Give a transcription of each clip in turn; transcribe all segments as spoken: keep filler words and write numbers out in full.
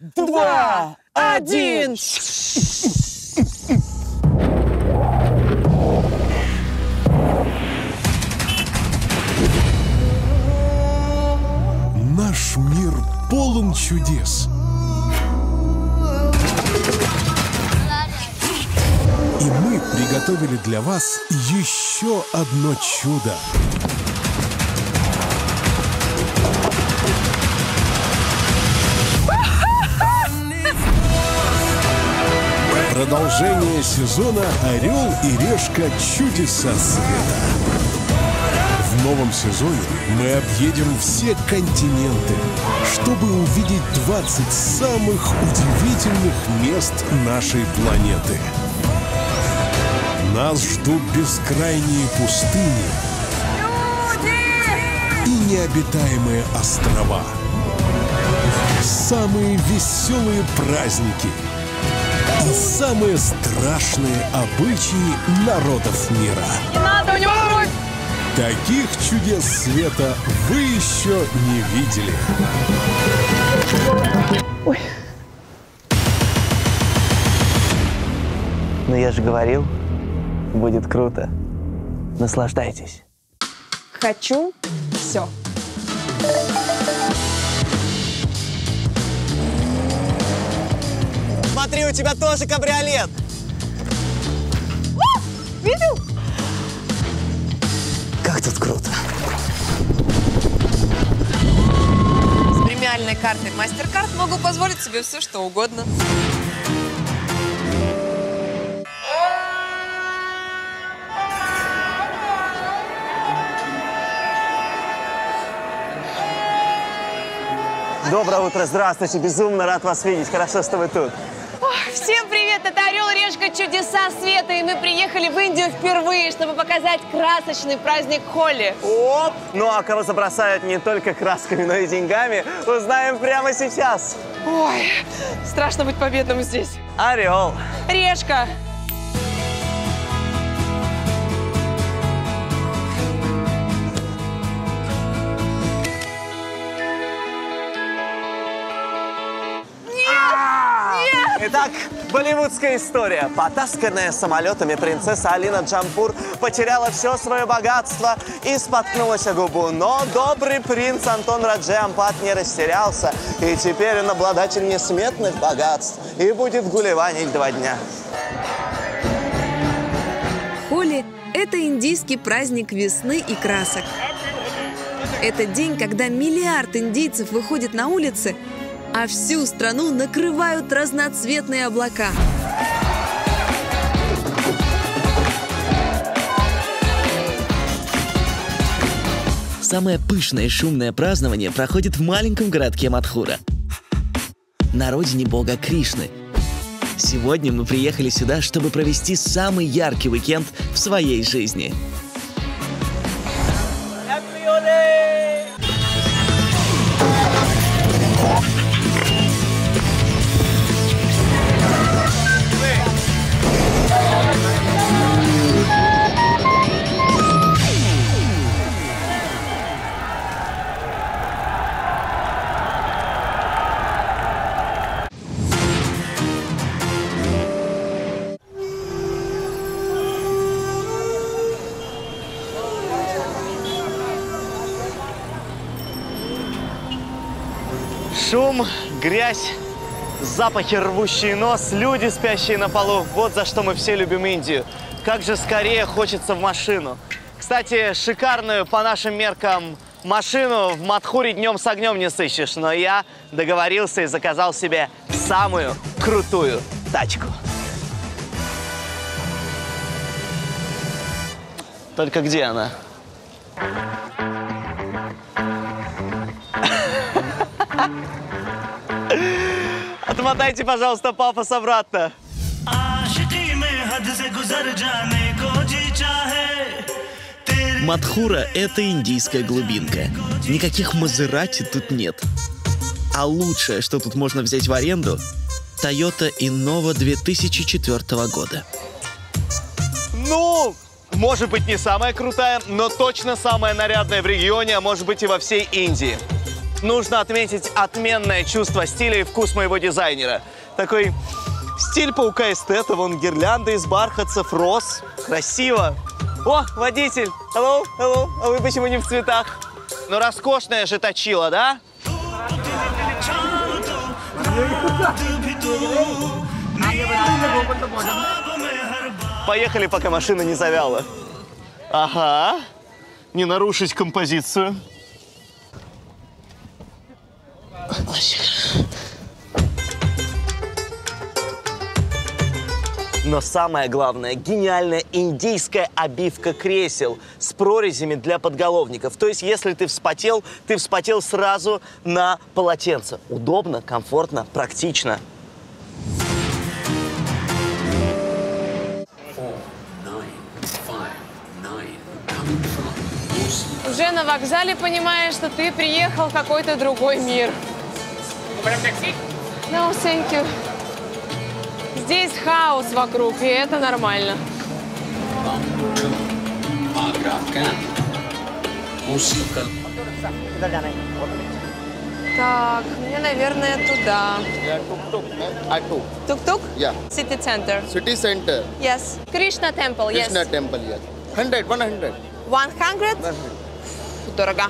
два, один. Наш мир полон чудес. И мы приготовили для вас еще одно чудо. Продолжение сезона «Орел и Решка. Чудеса света». В новом сезоне мы объедем все континенты, чтобы увидеть двадцать самых удивительных мест нашей планеты. Нас ждут бескрайние пустыни и необитаемые острова. Самые веселые праздники и самые страшные обычаи народов мира. Не надо, у него кровь! Таких чудес света вы еще не видели. Ой. Но я же говорил, будет круто. Наслаждайтесь. Хочу все. Смотри, у тебя тоже кабриолет. О, видел? Как тут круто. С премиальной картой MasterCard могу позволить себе все, что угодно. Доброе утро, здравствуйте. Безумно рад вас видеть. Хорошо, что вы тут. Всем привет! Это Орел и Решка. Чудеса света. И мы приехали в Индию впервые, чтобы показать красочный праздник Холи. Оп! Ну а кого забросают не только красками, но и деньгами, узнаем прямо сейчас. Ой, страшно быть победным здесь. Орел. Решка. Итак, болливудская история. Потасканная самолетами принцесса Алина Джампур потеряла все свое богатство и споткнулась о губу. Но добрый принц Антон Раджи Ампат не растерялся. И теперь он обладатель несметных богатств и будет гулеванить два дня. Холи – это индийский праздник весны и красок. Это день, когда миллиард индийцев выходит на улицы, а всю страну накрывают разноцветные облака. Самое пышное и шумное празднование проходит в маленьком городке Мадхура, на родине бога Кришны. Сегодня мы приехали сюда, чтобы провести самый яркий уикенд в своей жизни. Шум, грязь, запахи, рвущие нос, люди, спящие на полу. Вот за что мы все любим Индию. Как же скорее хочется в машину. Кстати, шикарную по нашим меркам машину в Мадхуре днем с огнем не сыщешь. Но я договорился и заказал себе самую крутую тачку. Только где она? Отмотайте, пожалуйста, пафос обратно. Мадхура – это индийская глубинка. Никаких Мазерати тут нет. А лучшее, что тут можно взять в аренду – Toyota Innova две тысячи четвёртого года. Ну, может быть, не самая крутая, но точно самая нарядная в регионе, а может быть и во всей Индии. нужно отметить отменное чувство стиля и вкус моего дизайнера. Такой стиль паука-эстета, вон гирлянды из бархатцев, роз. Красиво. О, водитель! Hello, hello. А вы почему не в цветах? Ну, роскошная же точила, да? Поехали, пока машина не завяла. Ага. Не нарушить композицию. Но самое главное, гениальная индийская обивка кресел с прорезями для подголовников. То есть, если ты вспотел, ты вспотел сразу на полотенце. Удобно, комфортно, практично. Уже на вокзале понимаешь, что ты приехал в какой-то другой мир. No, thank you. Здесь хаос вокруг, и это нормально. Так, мне, наверное, туда. Тук-тук? Yeah. City Center. City Center. Yes. Krishna Temple, yes. Krishna Temple, yes. Hundred, one hundred. One hundred? Дорого.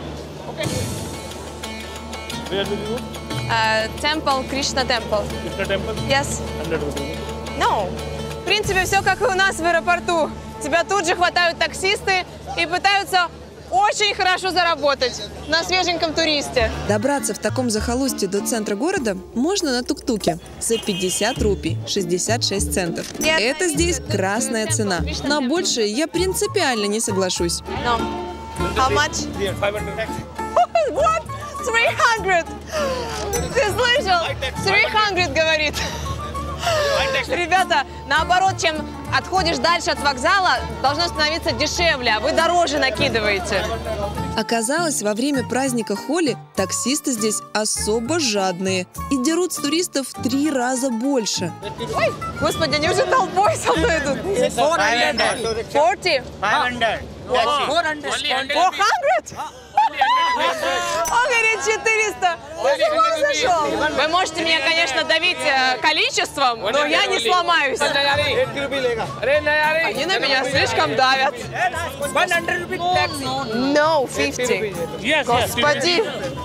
Uh, temple, Krishna Temple. Krishna Temple? Yes. hundred rupees. No. В принципе, все как и у нас в аэропорту. Тебя тут же хватают таксисты и пытаются очень хорошо заработать на свеженьком туристе. Добраться в таком захолустье до центра города можно на тук-туке за пятьдесят рупий, шестьдесят шесть центов. Это здесь красная цена. На большее я принципиально не соглашусь. No. How much? five hundred. What? three hundred! Ты слышал? three hundred говорит. Ребята, наоборот, чем отходишь дальше от вокзала, должно становиться дешевле, а вы дороже накидываете. Оказалось, во время праздника Холи таксисты здесь особо жадные и дерут с туристов в три раза больше. Ой, господи, они уже толпой со мной идут. forty? four hundred? Он говорит четыреста. Ты с ума сошел? Вы можете меня, конечно, давить э, количеством, но я не сломаюсь. Они на меня слишком давят. No, fifty. Господи.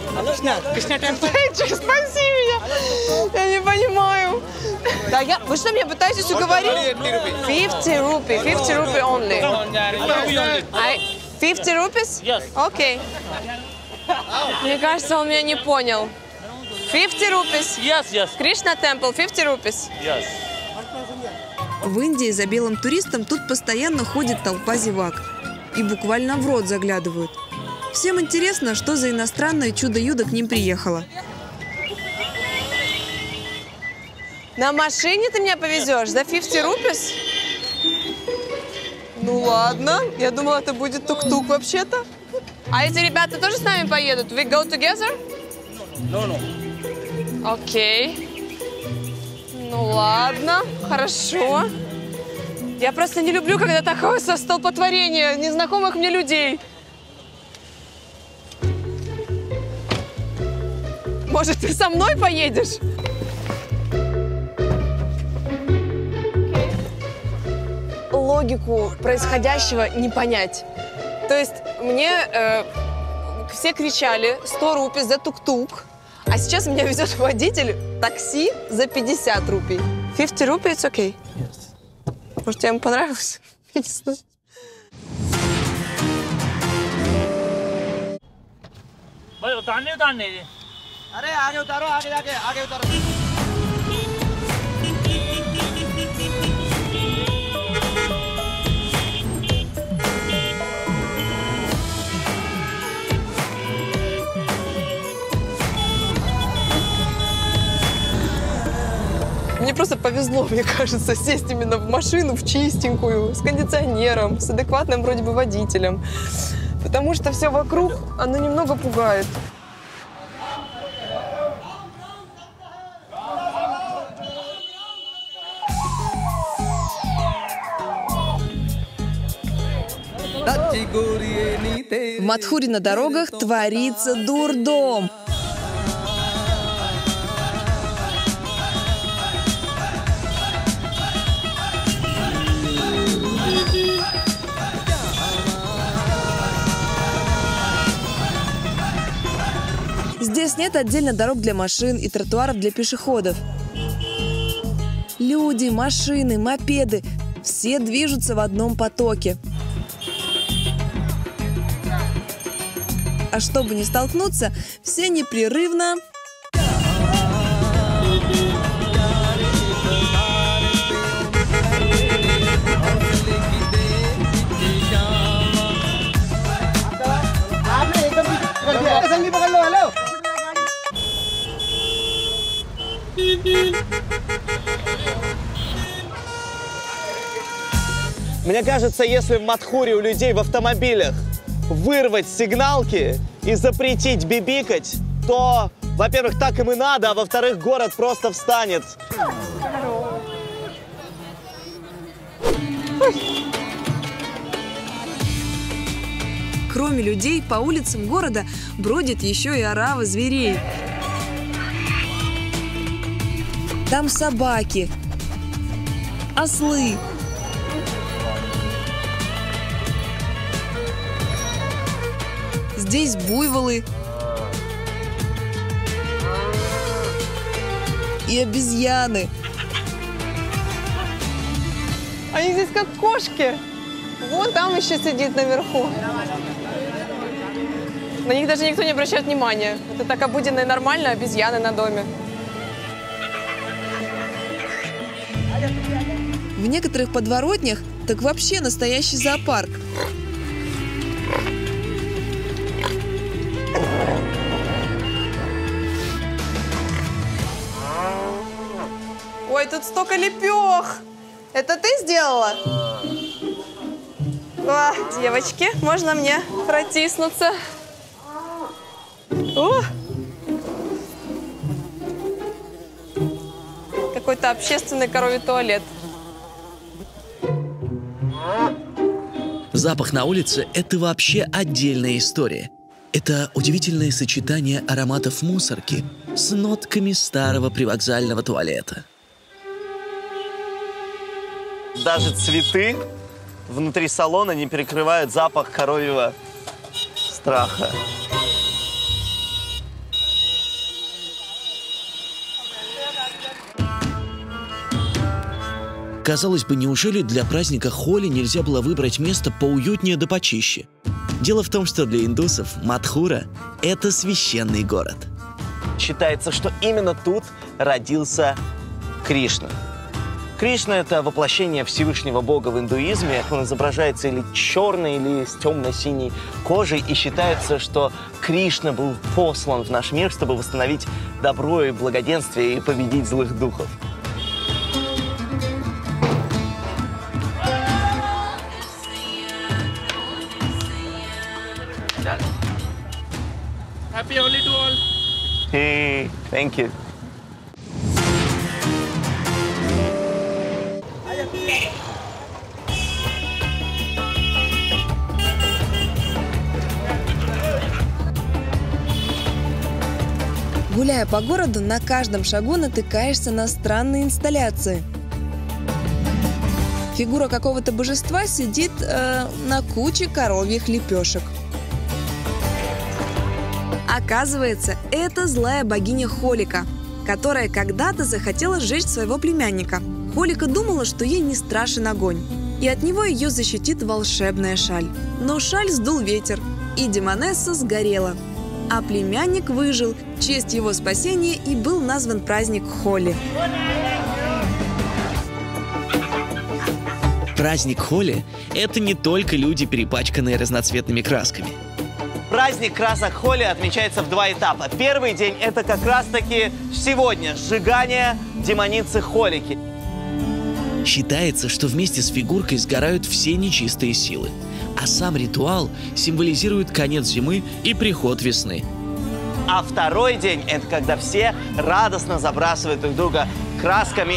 Спаси меня. Я не понимаю. Да, я... Вы что, меня пытаетесь уговорить? fifty rupee. fifty rupee only. I... fifty rupees? Yes. Окей. Мне кажется, он меня не понял. fifty rupees. Yes, yes, Krishna Temple, fifty rupees. yes. В Индии за белым туристом тут постоянно ходит толпа зевак. И буквально в рот заглядывают. Всем интересно, что за иностранное чудо-юдо к ним приехало. На машине ты меня повезешь за fifty rupees? Ну ладно, я думала, это будет тук-тук вообще-то. А эти ребята тоже с нами поедут? We go together? No, no. Окей. Ну ладно, хорошо. Я просто не люблю, когда такое столпотворение незнакомых мне людей. Может, ты со мной поедешь? Логику происходящего не понять. То есть мне э, все кричали сто рупий за тук-тук, а сейчас меня везет водитель такси за пятьдесят рупий. fifty рупий, it's okay. Yes. Может, тебе ему понравилось? Я не знаю. उतारने उतारने अरे आगे उतारो, आगे जाके आगे उतारो. Мне просто повезло, мне кажется, сесть именно в машину, в чистенькую, с кондиционером, с адекватным вроде бы водителем. Потому что все вокруг, оно немного пугает. В Мадхуре на дорогах творится дурдом. Здесь нет отдельно дорог для машин и тротуаров для пешеходов. Люди, машины, мопеды – все движутся в одном потоке. А чтобы не столкнуться, все непрерывно Мне кажется, если в Мадхуре у людей в автомобилях вырвать сигналки и запретить бибикать, то, во-первых, так им и надо, а во-вторых, город просто встанет. Кроме людей, по улицам города бродит еще и орава зверей. Там собаки, ослы, здесь буйволы и обезьяны. Они здесь как кошки. Вон там еще сидит наверху. На них даже никто не обращает внимания. Это так обыденно и нормально, обезьяны на доме. В некоторых подворотнях так вообще настоящий зоопарк. Ой, тут столько лепех. Это ты сделала? О, девочки, можно мне протиснуться? О! Какой-то общественный коровий туалет. Запах на улице – это вообще отдельная история. Это удивительное сочетание ароматов мусорки с нотками старого привокзального туалета. Даже цветы внутри салона не перекрывают запах коровьего страха. Казалось бы, неужели для праздника Холи нельзя было выбрать место поуютнее да почище? Дело в том, что для индусов Мадхура – это священный город. Считается, что именно тут родился Кришна. Кришна – это воплощение Всевышнего Бога в индуизме. Он изображается или черной, или с темно-синей кожей. И считается, что Кришна был послан в наш мир, чтобы восстановить добро и благоденствие и победить злых духов. Happy Holi to all. Hey, thank you. Гуляя по городу, на каждом шагу натыкаешься на странные инсталляции. Фигура какого-то божества сидит э, на куче коровьих лепешек. Оказывается, это злая богиня Холика, которая когда-то захотела сжечь своего племянника. Холика думала, что ей не страшен огонь, и от него ее защитит волшебная шаль. Но шаль сдул ветер, и демонесса сгорела. А племянник выжил, в честь его спасения и был назван праздник Холи. Праздник Холи – это не только люди, перепачканные разноцветными красками. Праздник красок Холи отмечается в два этапа. Первый день – это как раз-таки сегодня – сжигание демоницы Холики. Считается, что вместе с фигуркой сгорают все нечистые силы, а сам ритуал символизирует конец зимы и приход весны. А второй день – это когда все радостно забрасывают друг друга красками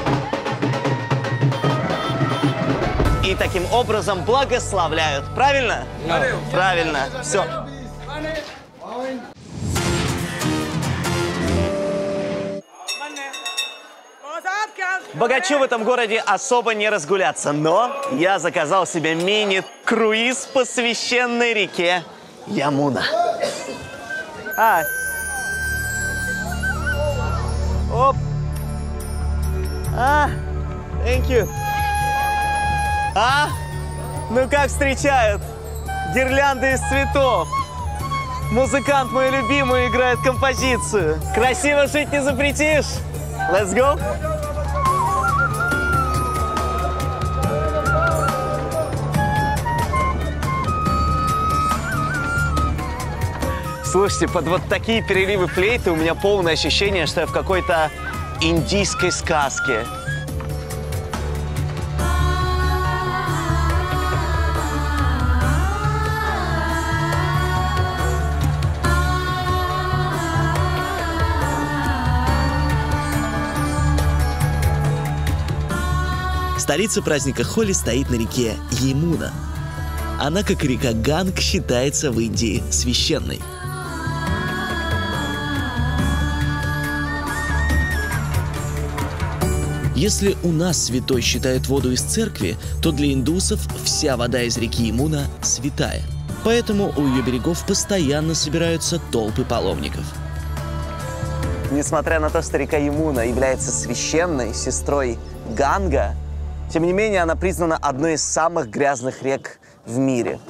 и таким образом благословляют. Правильно? Yeah. Правильно. Все. Богачу в этом городе особо не разгуляться, но я заказал себе мини-круиз по священной реке Ямуна. А, Оп. А, thank you. А, ну как встречают? Гирлянды из цветов. Музыкант мой любимый играет композицию. Красиво жить не запретишь. Let's go. Слушайте, под вот такие переливы флейты у меня полное ощущение, что я в какой-то индийской сказке. Столица праздника Холи стоит на реке Ямуна. Она, как и река Ганг, считается в Индии священной. Если у нас святой считают воду из церкви, то для индусов вся вода из реки Ямуна святая. Поэтому у ее берегов постоянно собираются толпы паломников. Несмотря на то, что река Ямуна является священной сестрой Ганга, тем не менее она признана одной из самых грязных рек в мире.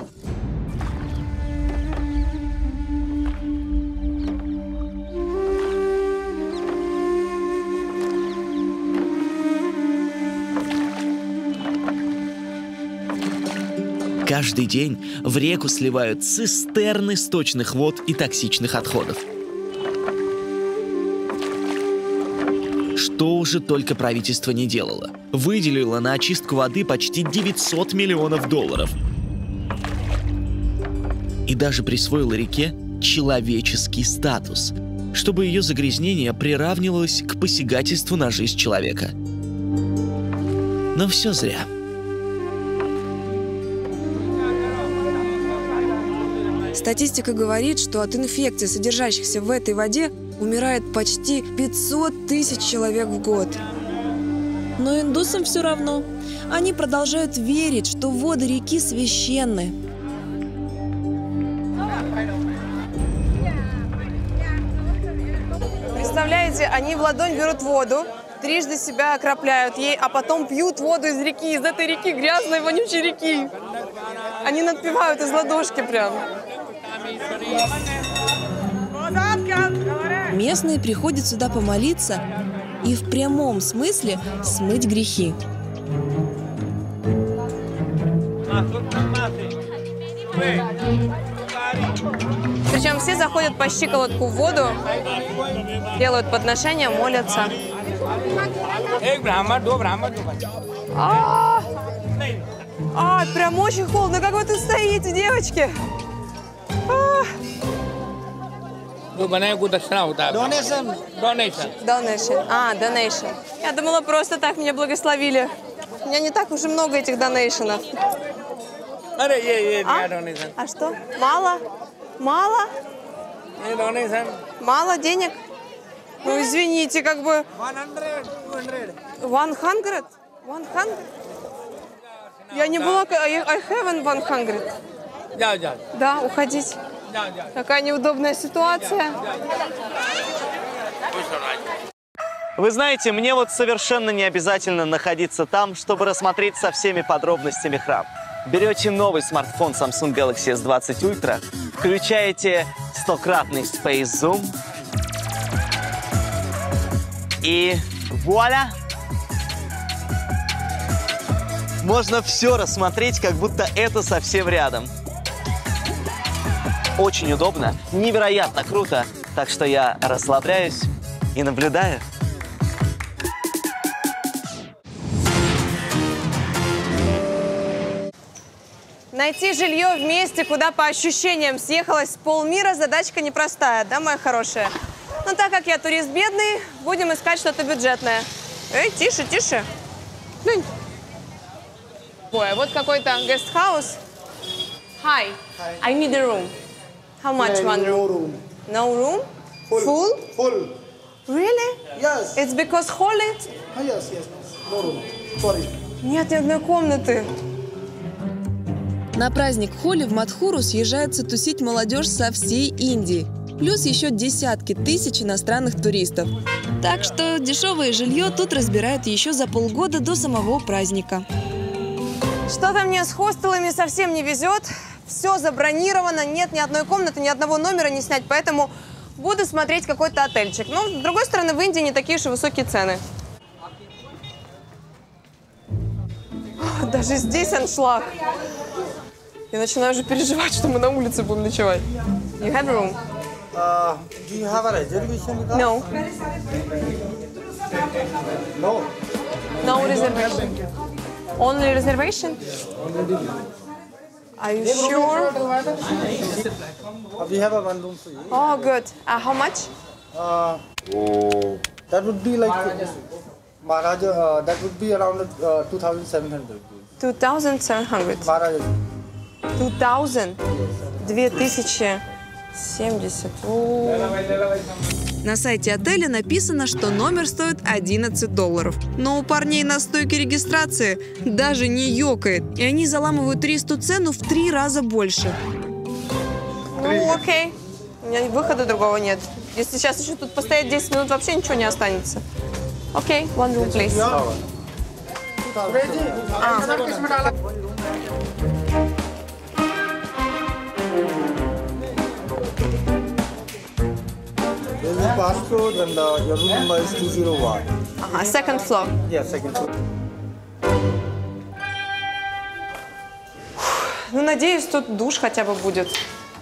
Каждый день в реку сливают цистерны сточных вод и токсичных отходов. Что уже только правительство не делало. Выделило на очистку воды почти девятьсот миллионов долларов. И даже присвоило реке человеческий статус, чтобы ее загрязнение приравнивалось к посягательству на жизнь человека. Но все зря. Статистика говорит, что от инфекций, содержащихся в этой воде, умирает почти пятьсот тысяч человек в год. Но индусам все равно. Они продолжают верить, что воды реки священны. Представляете, они в ладонь берут воду, трижды себя окропляют ей, а потом пьют воду из реки, из этой реки, грязной, вонючей реки. Они надпевают из ладошки прям. Местные приходят сюда помолиться и в прямом смысле смыть грехи. Причем все заходят по щиколотку в воду, делают подношения, молятся. А, а, прям очень холодно. Как вы тут стоите, девочки? А. Donation. Donation. Donation. А, donation. Я думала, просто так меня благословили. У меня не так уж и много этих донейшенов. Are ye ye А? donation. А что? Мало? Мало? Ye donation. Мало денег? Ну, извините, как бы... one hundred, two hundred. One hundred? One hundred? Я не была... I I haven't one hundred. Jao, jao. Да, уходить. Jao, jao. Какая неудобная ситуация. Вы знаете, мне вот совершенно не обязательно находиться там, чтобы рассмотреть со всеми подробностями храм. Берете новый смартфон Samsung Galaxy эс двадцать Ultra, включаете стократный Space Zoom и вуаля! Можно все рассмотреть, как будто это совсем рядом. Очень удобно, невероятно круто, так что я расслабляюсь и наблюдаю. Найти жилье в месте, куда по ощущениям съехалось полмира, задачка непростая, да, моя хорошая? Но так как я турист бедный, будем искать что-то бюджетное. Эй, тише, тише. Дунь. Ой, вот какой-то гестхаус. Hi, I need a room. How much one room? No room? Full. Full? Full. Really? Yes. It's because holy? Ah, yes, yes. No room. Sorry. Нет ни одной комнаты. На праздник Холи в Мадхуру съезжается тусить молодежь со всей Индии. Плюс еще десятки тысяч иностранных туристов. Так что дешевое жилье тут разбирают еще за полгода до самого праздника. Что-то мне с хостелами совсем не везет. Все забронировано, нет ни одной комнаты, ни одного номера не снять, поэтому буду смотреть какой-то отельчик. Но, с другой стороны, в Индии не такие уж и высокие цены. Даже здесь аншлаг. Я начинаю уже переживать, что мы на улице будем ночевать. You have a room? Uh, do you have a reservation with us? No. No. No reservation. Only reservation? Are you sure? Uh, we have a one room for you. Oh, good. Uh, how much? Uh, that would be like Maharaja. Uh, that would be around uh, two thousand seven hundred. two thousand seven hundred. Maharaja. two thousand? две тысячи семьдесят. На сайте отеля написано, что номер стоит одиннадцать долларов. Но у парней на стойке регистрации даже не ёкает. И они заламывают туристу цену в три раза больше. Ну, окей. У меня выхода другого нет. Если сейчас еще тут постоять десять минут, вообще ничего не останется. Окей, one room, please. А. There's a passport and uh, your room number is two zero one. Ага, second floor. Yeah, second floor. Ну, надеюсь, тут душ хотя бы будет.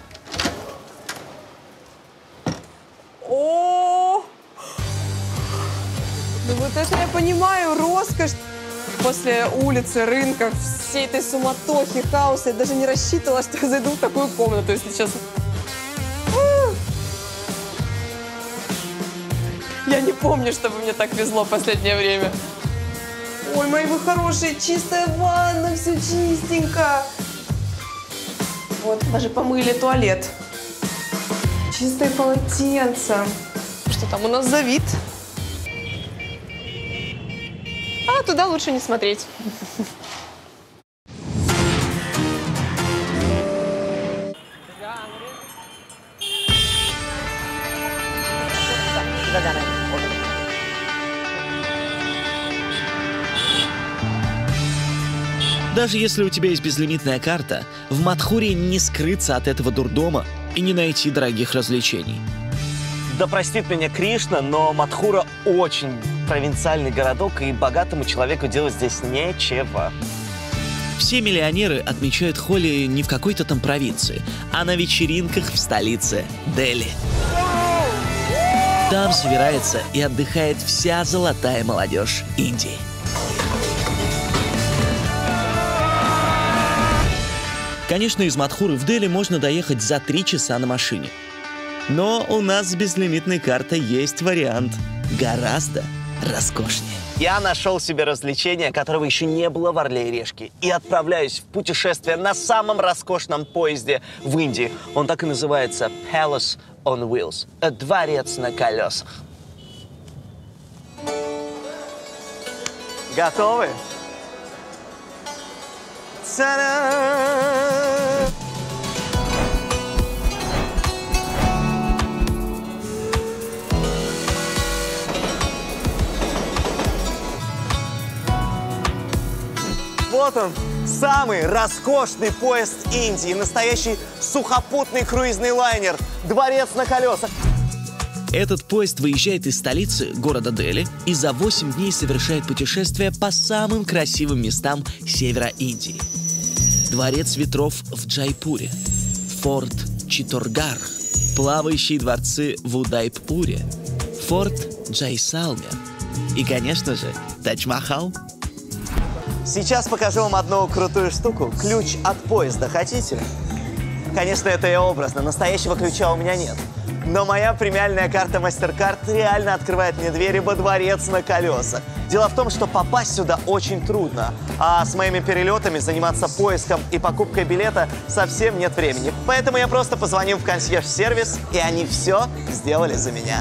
О! Ну вот это я понимаю, роскошь. После улицы, рынка, всей этой суматохи, хаоса, я даже не рассчитывала, что я зайду в такую комнату, если честно. Я не помню, чтобы мне так везло в последнее время. Ой, мои вы хорошие, чистая ванна, все чистенько. Вот, даже помыли туалет. Чистое полотенце. Что там у нас за вид? А туда лучше не смотреть. Даже если у тебя есть безлимитная карта, в Мадхуре не скрыться от этого дурдома и не найти дорогих развлечений. Да простит меня Кришна, но Мадхура очень провинциальный городок, и богатому человеку делать здесь нечего. Все миллионеры отмечают Холи не в какой-то там провинции, а на вечеринках в столице Дели. Там собирается и отдыхает вся золотая молодежь Индии. Конечно, из Мадхуры в Дели можно доехать за три часа на машине. Но у нас с безлимитной картой есть вариант гораздо роскошнее. Я нашел себе развлечение, которого еще не было в Орле и Решке, и отправляюсь в путешествие на самом роскошном поезде в Индии. Он так и называется Palace on Wheels. Дворец на колесах. Готовы? Та-дам! Вот он, самый роскошный поезд Индии, настоящий сухопутный круизный лайнер, дворец на колесах. Этот поезд выезжает из столицы, города Дели, и за восемь дней совершает путешествие по самым красивым местам севера Индии. Дворец ветров в Джайпуре, форт Читторгарх, плавающие дворцы в Удайпуре, форт Джайсалмер и, конечно же, Тадж-Махал. Сейчас покажу вам одну крутую штуку. Ключ от поезда. Хотите? Конечно, это я образно. Настоящего ключа у меня нет. Но моя премиальная карта MasterCard реально открывает мне двери во дворец на колесах. Дело в том, что попасть сюда очень трудно. А с моими перелетами заниматься поиском и покупкой билета совсем нет времени. Поэтому я просто позвонил в консьерж-сервис, и они все сделали за меня.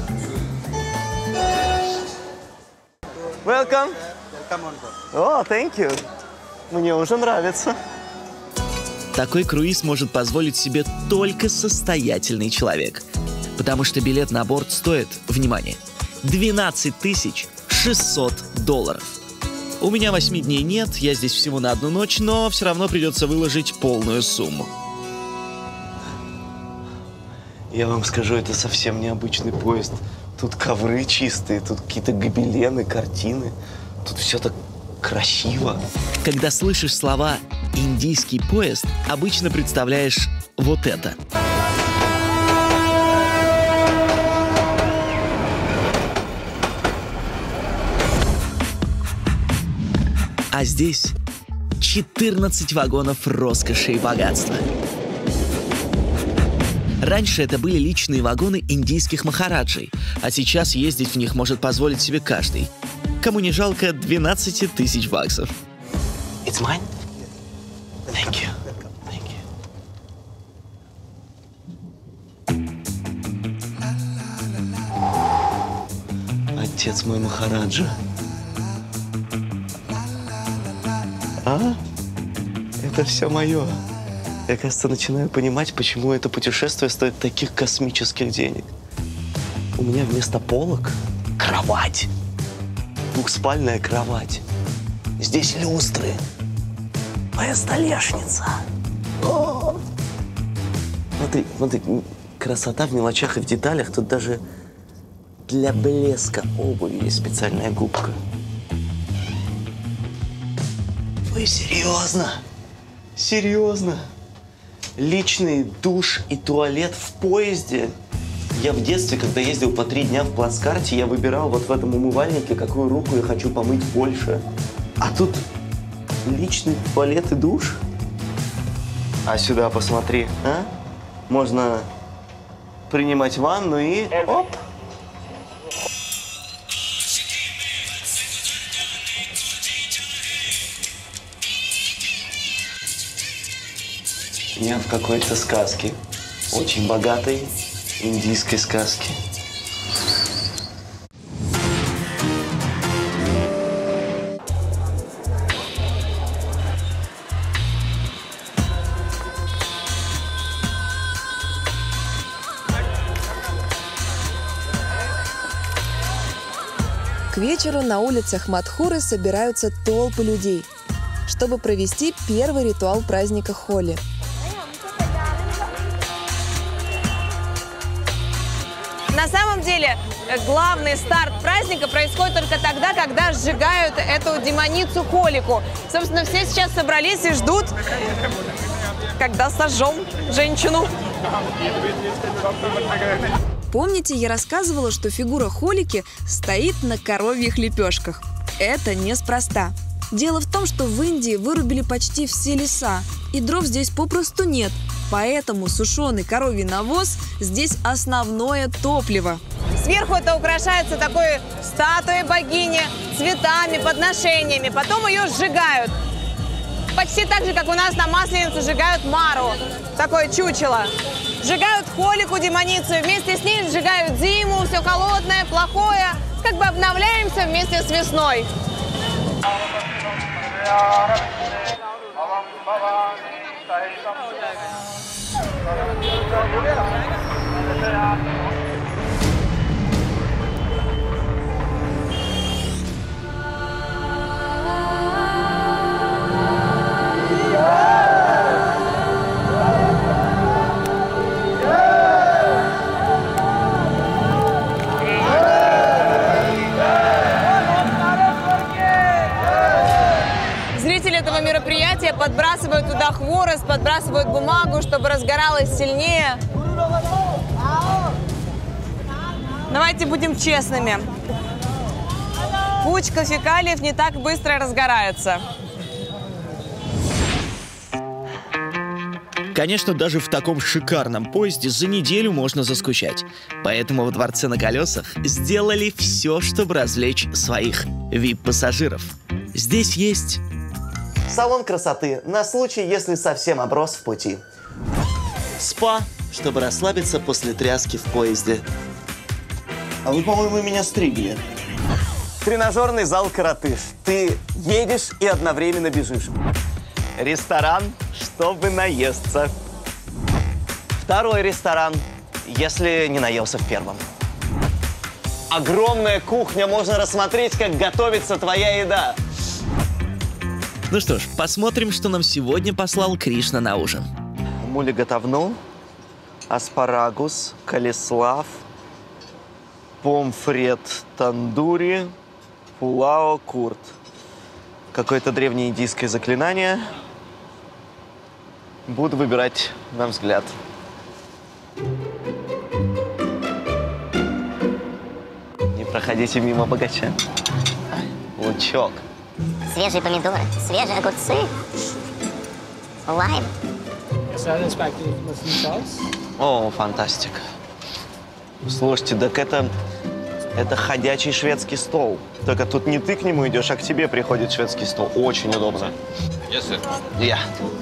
Welcome. О, oh, thank you. Мне уже нравится. Такой круиз может позволить себе только состоятельный человек. Потому что билет на борт стоит, внимание, двенадцать тысяч шестьсот долларов. У меня восьми дней нет, я здесь всего на одну ночь, но все равно придется выложить полную сумму. Я вам скажу, это совсем необычный поезд. Тут ковры чистые, тут какие-то гобелены, картины. Тут все так красиво. Когда слышишь слова «индийский поезд», обычно представляешь вот это. А здесь четырнадцать вагонов роскоши и богатства. Раньше это были личные вагоны индийских махараджей, а сейчас ездить в них может позволить себе каждый. Кому не жалко двенадцать тысяч баксов. It's mine? Thank you. Thank you. Отец мой махараджа. А? Это все мое. Я, кажется, начинаю понимать, почему это путешествие стоит таких космических денег. У меня вместо полок кровать. Двухспальная кровать. Здесь люстры. Моя столешница. О! Смотри, смотри, красота в мелочах и в деталях. Тут даже для блеска обуви есть специальная губка. Вы серьезно? Серьезно? Личный душ и туалет в поезде? Я в детстве, когда ездил по три дня в плацкарте, я выбирал вот в этом умывальнике, какую руку я хочу помыть больше. А тут личный туалет и душ? А сюда посмотри, а? Можно принимать ванну и оп! Я в какой-то сказке. Очень богатой индийской сказке. К вечеру на улицах Мадхуры собираются толпы людей, чтобы провести первый ритуал праздника Холи. На самом деле, главный старт праздника происходит только тогда, когда сжигают эту демоницу Холику. Собственно, все сейчас собрались и ждут, когда сожжем женщину. Помните, я рассказывала, что фигура Холики стоит на коровьих лепешках? Это неспроста. Дело в том, что в Индии вырубили почти все леса, и дров здесь попросту нет. Поэтому сушеный коровий навоз здесь основное топливо. Сверху это украшается такой статуей богини, цветами, подношениями. Потом ее сжигают. Почти так же, как у нас на Масленицу сжигают Мару, такое чучело. Сжигают Холику, демоницу, и вместе с ней сжигают зиму, все холодное, плохое. Как бы обновляемся вместе с весной. Зрители этого мероприятия подбрасывают туда хворост, подбрасывают бумагу, чтобы разгоралось сильнее. Давайте будем честными. Кучка фекалиев не так быстро разгорается. Конечно, даже в таком шикарном поезде за неделю можно заскучать. Поэтому во Дворце на колесах сделали все, чтобы развлечь своих ви ай пи-пассажиров. Здесь есть Салон красоты на случай, если совсем оброс в пути. Спа, чтобы расслабиться после тряски в поезде. А вы, по-моему, меня стригли. Тренажерный зал «Коротыш». Ты едешь и одновременно бежишь. Ресторан, чтобы наесться. Второй ресторан, если не наелся в первом. огромная кухня, можно рассмотреть, как готовится твоя еда. Ну что ж, посмотрим, что нам сегодня послал Кришна на ужин. Мули готовну, аспарагус, колеслав, помфрет тандури, пулао курт. Какое-то древнее индийское заклинание. Буду выбирать на взгляд. Не проходите мимо богача. Лучок. Свежие помидоры, свежие огурцы, лайм. О, фантастика. Слушайте, так это, это ходячий шведский стол. Только тут не ты к нему идешь, а к тебе приходит шведский стол. Очень удобно. Yes, sir. Yeah.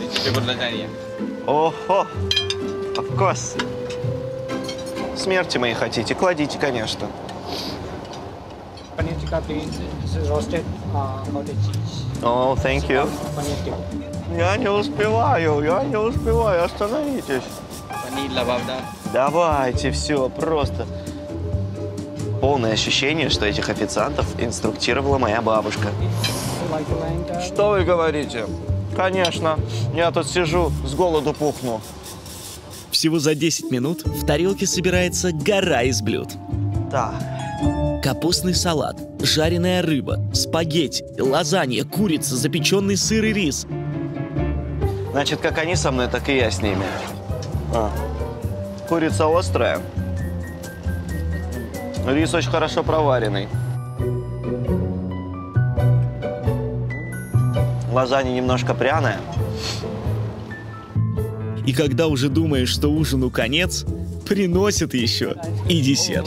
Ого, of course. Смерти моей хотите, кладите, конечно. Paneer tikka, please. This is roasted uh, cottage cheese. О, oh, thank you. Paneer tikka. Я не успеваю, я не успеваю, остановитесь. Paneer lavada. Давайте, все, просто. Полное ощущение, что этих официантов инструктировала моя бабушка. Что вы говорите? Конечно, я тут сижу, с голоду пухну. Всего за десять минут в тарелке собирается гора из блюд. Так. Капустный салат, жареная рыба, спагетти, лазанья, курица, запеченный сыр и рис. Значит, как они со мной, так и я с ними. А. Курица острая. Рис очень хорошо проваренный. Лазанья немножко пряная. И когда уже думаешь, что ужину конец, приносят еще и десерт.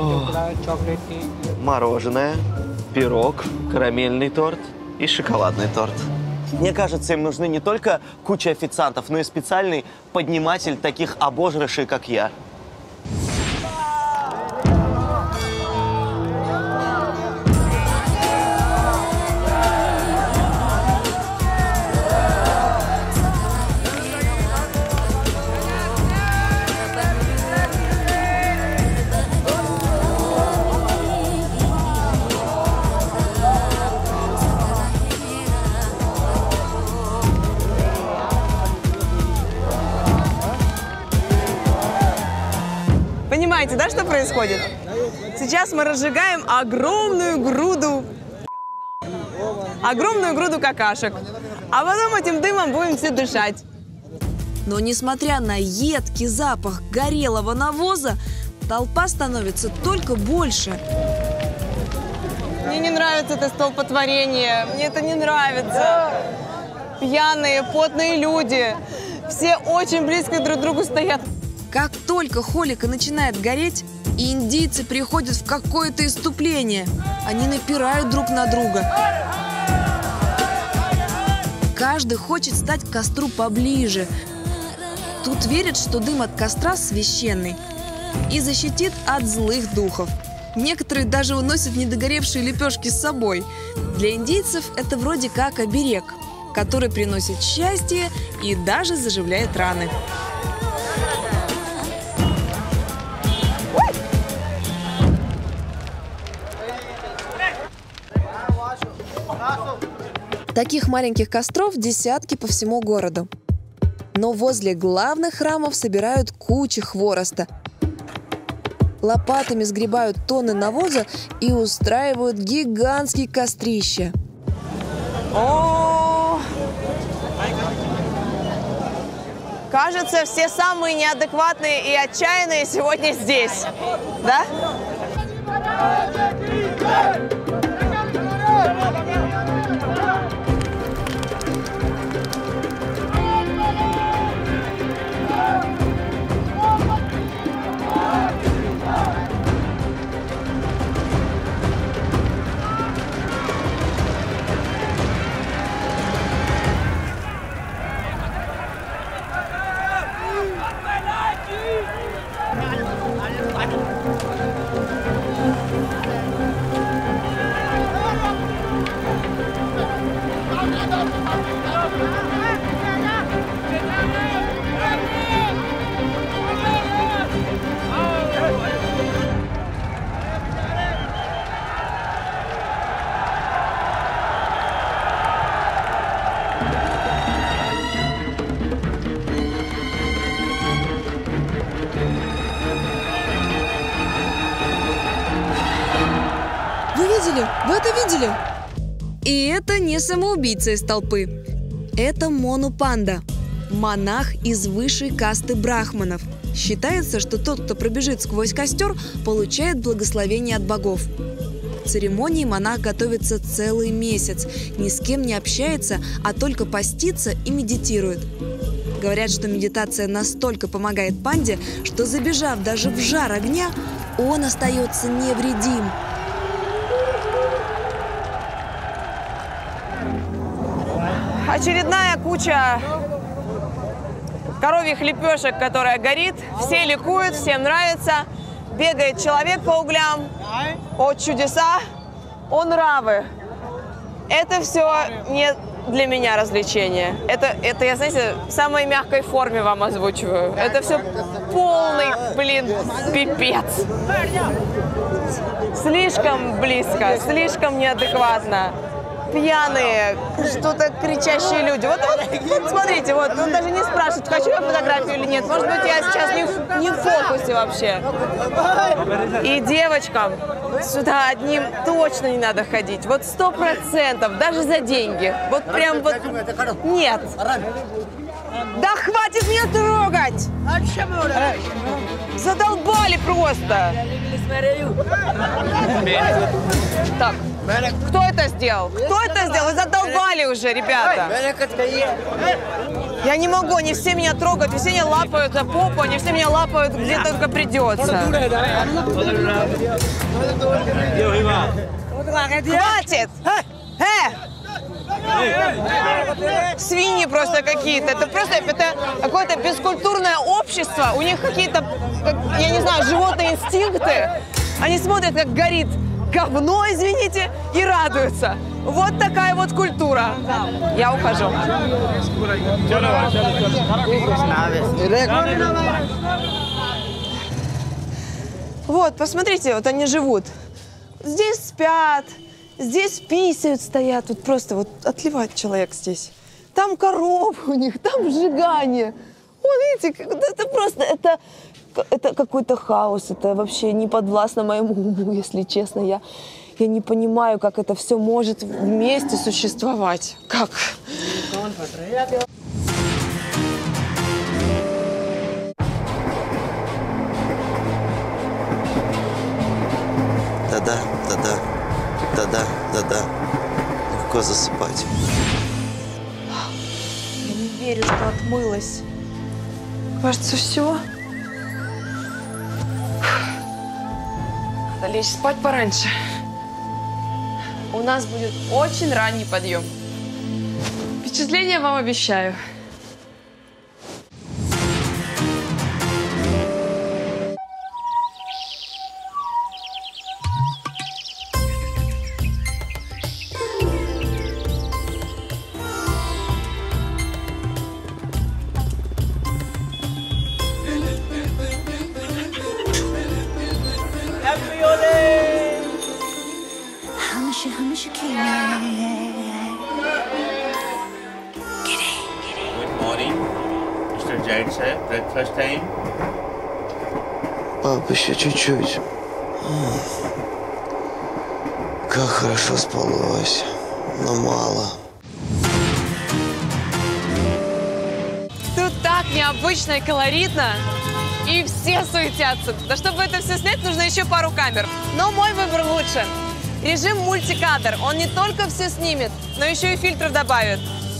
Мороженое, пирог, карамельный торт и шоколадный торт. Мне кажется, им нужны не только куча официантов, но и специальный подниматель таких обожрышей, как я. Понимаете, да, что происходит? Сейчас мы разжигаем огромную груду, огромную груду какашек, а потом этим дымом будем все дышать. Но несмотря на едкий запах горелого навоза, толпа становится только больше. Мне не нравится это столпотворение, мне это не нравится. Пьяные, потные люди, все очень близко друг к другу стоят. Как только холика начинает гореть, индийцы приходят в какое-то исступление. Они напирают друг на друга. Каждый хочет стать к костру поближе. Тут верят, что дым от костра священный и защитит от злых духов. Некоторые даже уносят недогоревшие лепешки с собой. Для индейцев это вроде как оберег, который приносит счастье и даже заживляет раны. Таких маленьких костров десятки по всему городу. Но возле главных храмов собирают кучи хвороста. Лопатами сгребают тонны навоза и устраивают гигантские кострища. О, кажется, все самые неадекватные и отчаянные сегодня здесь, да? видели? Вы это видели? И это не самоубийца из толпы. Это Мону Панда, монах из высшей касты брахманов. Считается, что тот, кто пробежит сквозь костер, получает благословение от богов. К церемонии монах готовится целый месяц, ни с кем не общается, а только постится и медитирует. Говорят, что медитация настолько помогает панде, что, забежав даже в жар огня, он остается невредим. Очередная куча коровьих лепешек, которая горит. Все ликуют, всем нравится. Бегает человек по углям. О, чудеса! О, нравы! Это все не для меня развлечение. Это, это я, знаете, в самой мягкой форме вам озвучиваю. Это все полный, блин, пипец. Слишком близко, слишком неадекватно. Пьяные, что-то кричащие люди. Вот, вот, вот смотрите, вот он даже не спрашивает, хочу я фотографию или нет. Может быть, я сейчас не в, не в фокусе вообще. И девочкам сюда одним точно не надо ходить. Вот сто процентов, даже за деньги. Вот прям вот нет. Да хватит меня трогать! Задолбали просто! Так, кто это сделал? Кто это сделал? Вы задолбали уже, ребята! Я не могу, они все меня трогают, все меня лапают за попу, они все меня лапают где только придется. Хватит! Э! Свиньи просто какие-то. Это просто это какое-то бескультурное общество. У них какие-то, я не знаю, животные инстинкты. Они смотрят, как горит говно, извините, и радуются. Вот такая вот культура. Я ухожу. Вот, посмотрите, вот они живут. Здесь спят. Здесь писают, стоят, вот просто вот отливает человек здесь. Там коровы у них, там сжигание. Вот видите, это просто, это, это какой-то хаос, это вообще не подвластно моему уму, если честно. Я, я не понимаю, как это все может вместе существовать. Как? Да-да, да-да. Да-да, да-да. Легко засыпать. Я не верю, что отмылась. Кажется, все. Надо лечь спать пораньше. У нас будет очень ранний подъем. Впечатление вам обещаю. Пап, еще чуть-чуть. Как хорошо спалось, но мало. Тут так необычно и колоритно, и все суетятся. Да чтобы это все снять, нужно еще пару камер. Но мой выбор лучше. Режим мультикадр. Он не только все снимет, но еще и фильтров добавит.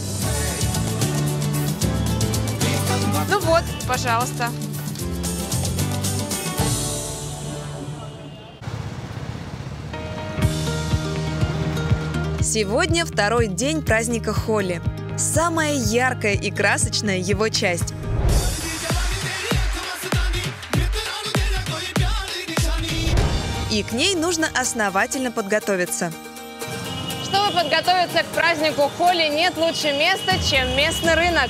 Ну вот, пожалуйста. Сегодня второй день праздника Холли. Самая яркая и красочная его часть. И к ней нужно основательно подготовиться. Чтобы подготовиться к празднику Холли, нет лучше места, чем местный рынок.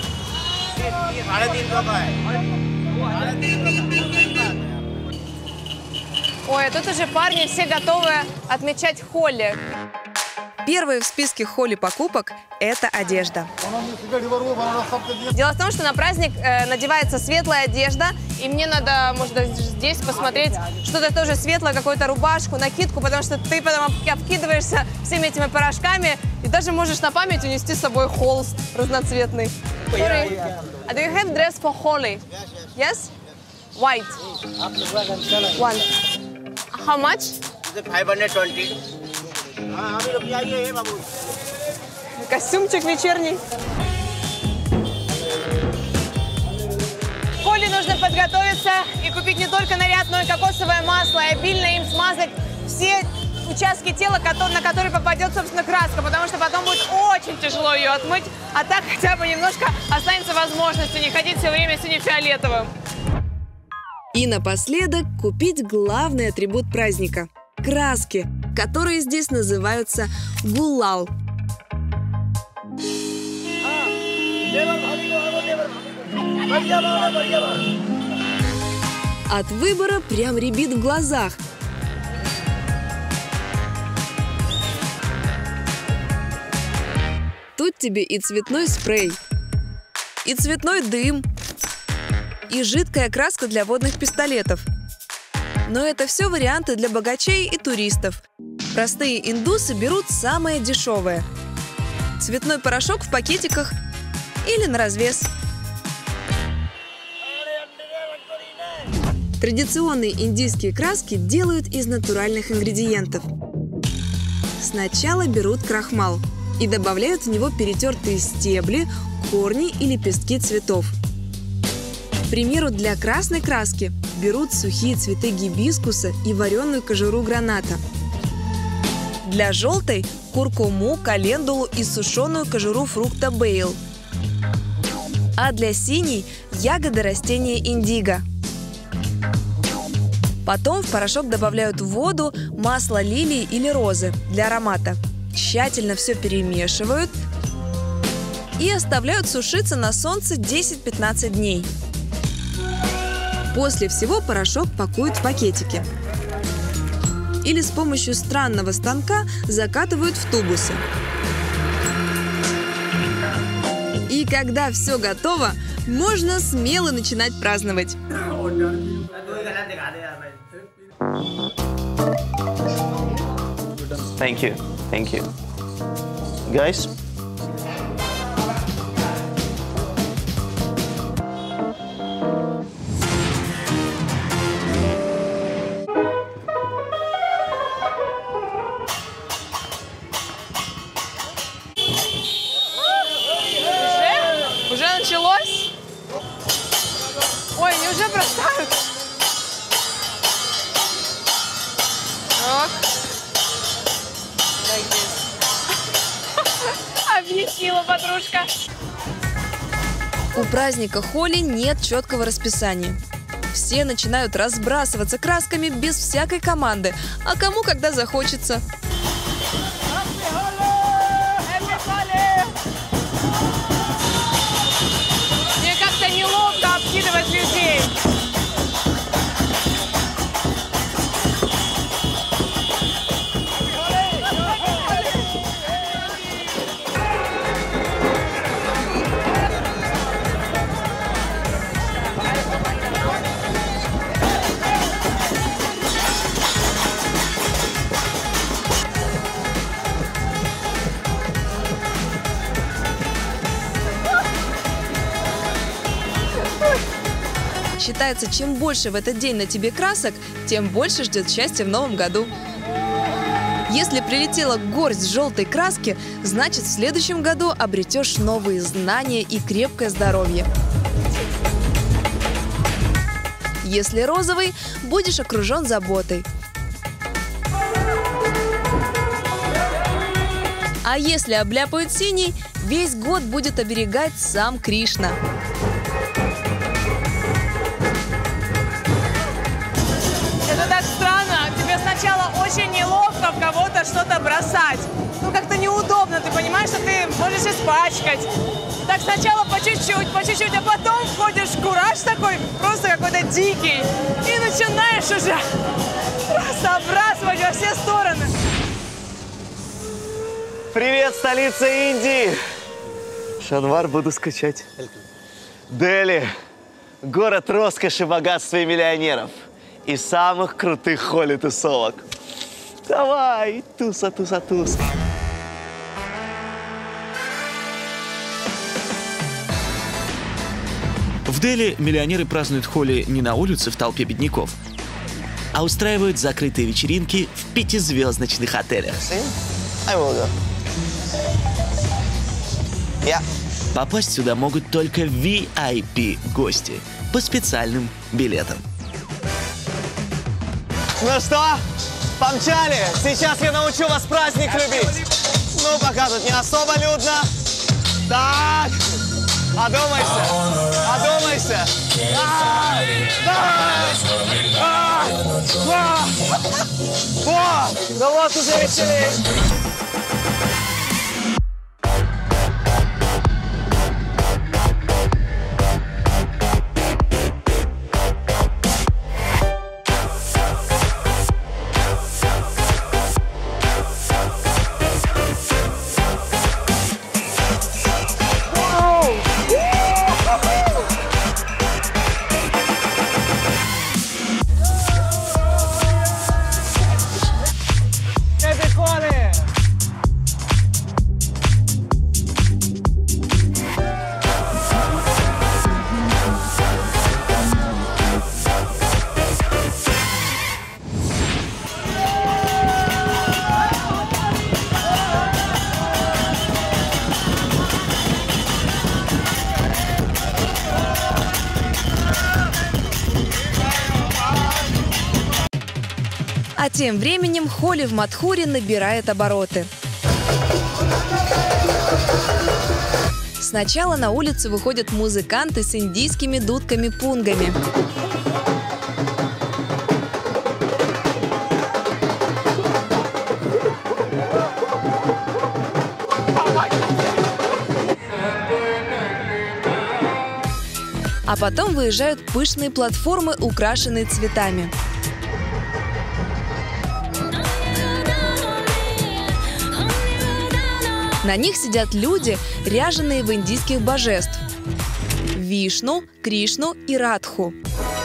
Ой, тут уже парни все готовы отмечать Холли. Первое в списке Холли покупок – это одежда. Дело в том, что на праздник э, надевается светлая одежда, и мне надо, может, здесь посмотреть что-то тоже светлое, какую-то рубашку, накидку, потому что ты потом обкидываешься всеми этими порошками и даже можешь на память унести с собой холст разноцветный. Sorry. Do you have dress for Holly? Yes? White. One. How much? five hundred twenty. Костюмчик вечерний. Холли нужно подготовиться и купить не только наряд, но и кокосовое масло, и обильно им смазать все участки тела, на которые попадет, собственно, краска, потому что потом будет очень тяжело ее отмыть, а так хотя бы немножко останется возможность не ходить все время сине-фиолетовым. И напоследок купить главный атрибут праздника – краски, которые здесь называются гулал. От выбора прям рябит в глазах. Тут тебе и цветной спрей, и цветной дым, и жидкая краска для водных пистолетов. Но это все варианты для богачей и туристов. Простые индусы берут самое дешевое. Цветной порошок в пакетиках или на развес. Традиционные индийские краски делают из натуральных ингредиентов. Сначала берут крахмал и добавляют в него перетертые стебли, корни и лепестки цветов. К примеру, для красной краски берут сухие цветы гибискуса и вареную кожуру граната. Для желтой – куркуму, календулу и сушеную кожуру фрукта бейл. А для синей – ягоды растения индиго. Потом в порошок добавляют воду, масло лилии или розы для аромата. Тщательно все перемешивают и оставляют сушиться на солнце десять-пятнадцать дней. После всего порошок пакуют в пакетики. Или с помощью странного станка закатывают в тубусы. И когда все готово, можно смело начинать праздновать. Thank you. Thank you. Guys? Уже? Уже началось? Ой, они уже бросают. Так. Объяснила подружка. У праздника Холли нет четкого расписания. Все начинают разбрасываться красками без всякой команды, а кому когда захочется. Мне как-то неловко обкидывать людей. Считается, чем больше в этот день на тебе красок, тем больше ждет счастья в новом году. Если прилетела горсть желтой краски, значит, в следующем году обретешь новые знания и крепкое здоровье. Если розовый, будешь окружен заботой. А если обляпают синий, весь год будет оберегать сам Кришна. Это так странно. Тебе сначала очень неловко в кого-то что-то бросать. Ну, как-то неудобно. Ты понимаешь, что ты можешь испачкать. Так сначала по чуть-чуть, по чуть-чуть, а потом входишь в кураж такой, просто какой-то дикий. И начинаешь уже просто обрасывать во все стороны. Привет, столица Индии! Шанвар, буду скучать. Дели. Город роскоши, богатства и миллионеров. И самых крутых холли-тусовок. Давай, туса, туса, туса. В Дели миллионеры празднуют Холли не на улице в толпе бедняков, а устраивают закрытые вечеринки в пятизвездочных отелях. Yeah. Попасть сюда могут только ви ай пи-гости по специальным билетам. Ну что, помчали? Сейчас я научу вас праздник любить. Ну, пока тут не особо людно. Так, одумайся, одумайся. А, а, а, а. О, ну вот уже веселее. А тем временем Холли в Мадхуре набирает обороты. Сначала на улицу выходят музыканты с индийскими дудками-пунгами. А потом выезжают пышные платформы, украшенные цветами. На них сидят люди, ряженые в индийских божеств – Вишну, Кришну и Радху.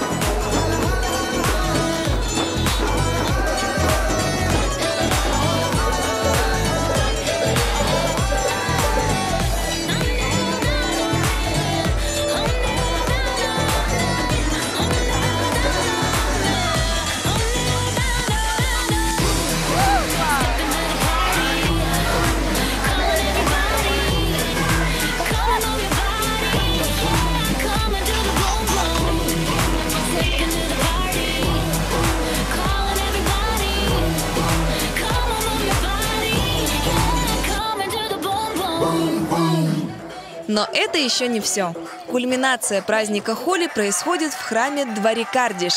Но это еще не все. Кульминация праздника Холли происходит в храме Дварикардиш.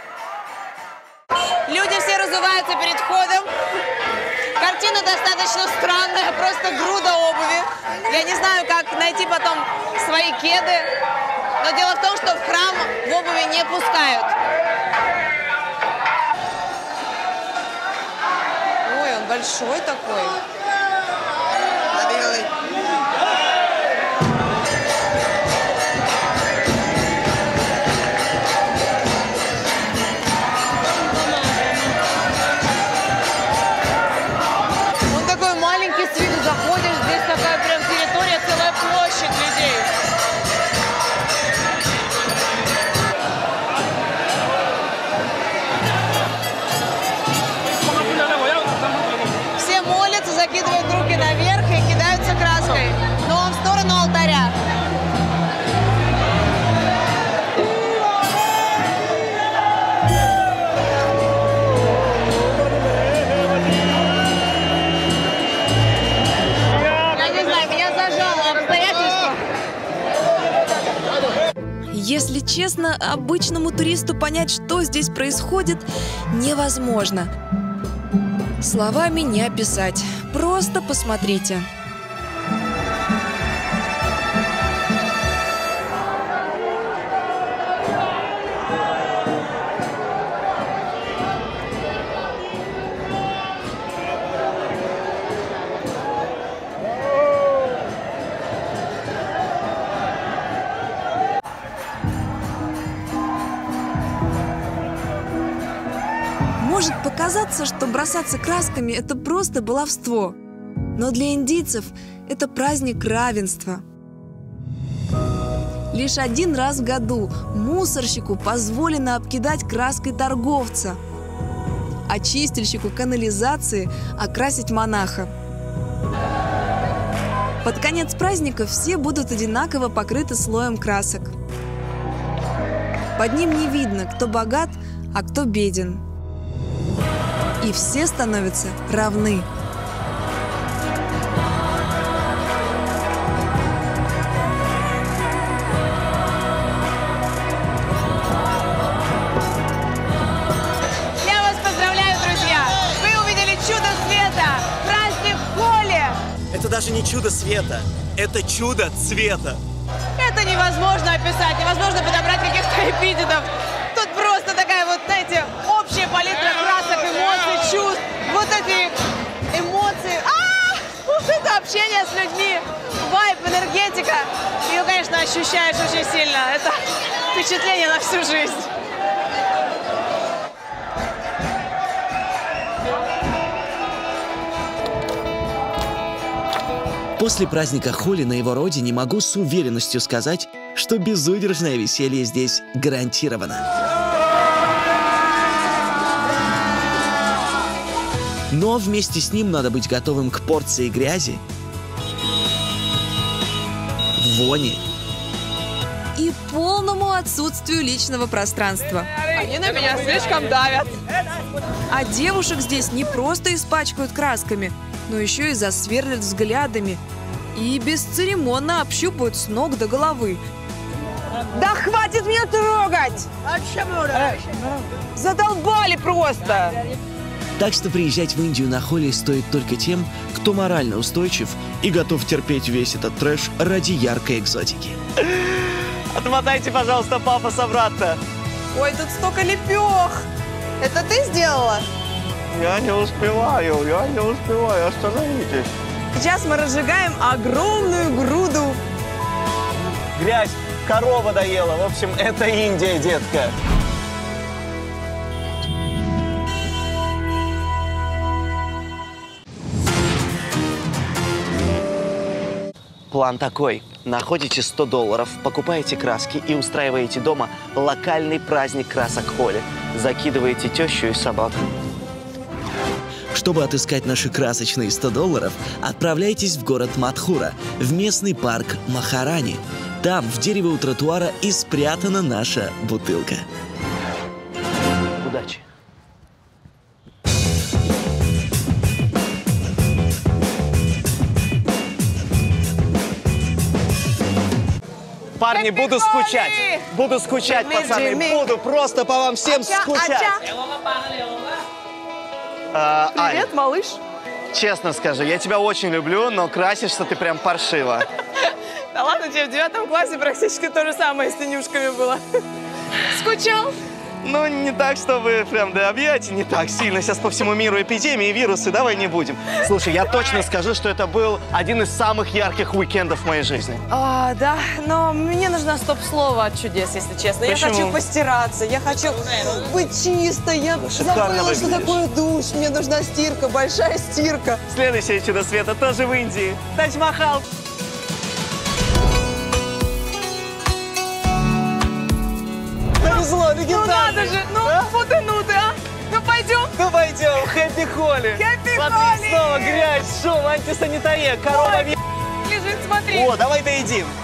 Люди все разуваются перед входом. Картина достаточно странная, просто груда обуви. Я не знаю, как найти потом свои кеды. Но дело в том, что в храм в обуви не пускают. Ой, он большой такой. Заходишь, здесь такая прям территория, целая площадь людей. Все молятся, закидывают руки наверх и кидаются краской, но в сторону алтаря. Если честно, обычному туристу понять, что здесь происходит, невозможно. Словами не описать. Просто посмотрите. Может показаться, что бросаться красками – это просто баловство. Но для индийцев это праздник равенства. Лишь один раз в году мусорщику позволено обкидать краской торговца, а чистильщику канализации окрасить монаха. Под конец праздника все будут одинаково покрыты слоем красок. Под ним не видно, кто богат, а кто беден. И все становятся равны. Я вас поздравляю, друзья! Вы увидели чудо света! Праздник Холи! Это даже не чудо света, это чудо цвета. Это невозможно описать, невозможно подобрать каких-то эпитетов. Тут просто такая вот, знаете, общая палитра красок, эмоций, чувств. Вот эти эмоции. А! Вот это общение с людьми, вайб, энергетика. Ее, конечно, ощущаешь очень сильно. Это впечатление на всю жизнь. После праздника Холи на его родине могу с уверенностью сказать, что безудержное веселье здесь гарантировано. Но вместе с ним надо быть готовым к порции грязи, вони И полному отсутствию личного пространства. Они на меня слишком давят. А девушек здесь не просто испачкают красками, но еще и засверлят взглядами и бесцеремонно общупают с ног до головы. Да хватит меня трогать! Задолбали просто! Так что приезжать в Индию на Холи стоит только тем, кто морально устойчив и готов терпеть весь этот трэш ради яркой экзотики. Отмотайте, пожалуйста, пафос обратно. Ой, тут столько лепех! Это ты сделала? Я не успеваю, я не успеваю, остановитесь. Сейчас мы разжигаем огромную груду. Грязь, корова доела. В общем, это Индия, детка. План такой. Находите сто долларов, покупаете краски и устраиваете дома локальный праздник красок Холи. Закидываете тещу и собак. Чтобы отыскать наши красочные сто долларов, отправляйтесь в город Матхура, в местный парк Махарани. Там, в дереве у тротуара, и спрятана наша бутылка. Удачи! Парни, буду скучать. Буду скучать, пацаны. Буду просто по вам всем скучать. А, Привет, Ань, малыш. честно скажу, я тебя очень люблю, но красишься ты прям паршиво. Да ладно, тебе в девятом классе практически то же самое с тенюшками было. Скучал? Ну, не так, что вы прям до объятий, не так сильно. Сейчас по всему миру эпидемии, вирусы, давай не будем. Слушай, я точно скажу, что это был один из самых ярких уикендов в моей жизни. А, да, но мне нужно стоп-слово от чудес, если честно. Почему? Я хочу постираться, я хочу быть чистой. Я Шикарно забыла, что выглядишь. такое душ. Мне нужна стирка, большая стирка. Следующее чудо света тоже в Индии. Тадж-Махал. Повезло, Ну легендарно. надо же, ну фотонуты, а? Ну пойдем. Ну пойдем, хэппи Холи. Хэппи Смотри, Холи. снова грязь, шум, антисанитария, корова. Лежит, смотри. О, давай доедим.